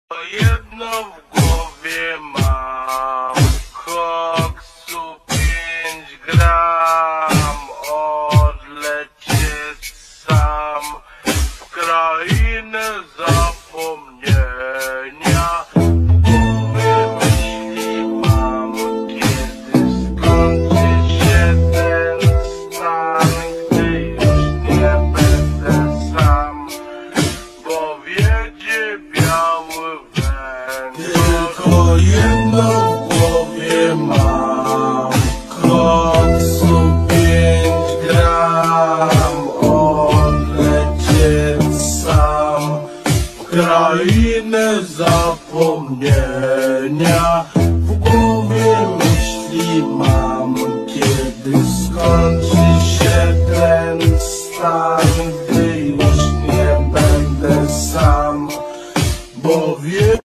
Jedno w głowie mam, koksu 5 gram, odlecieć sam w krainę zapomnienia. W głowie myśli mam, kiedy skończy się ten stan, gdy już nie będę sam, bo wiedzie biały węgiel. Tylko jedno w głowie mam, koksu 5 gram, odlecieć sam w krainę zapomnienia. W głowie myśli mam, kiedy skończy się ten stan, gdy już nie będę sam, bo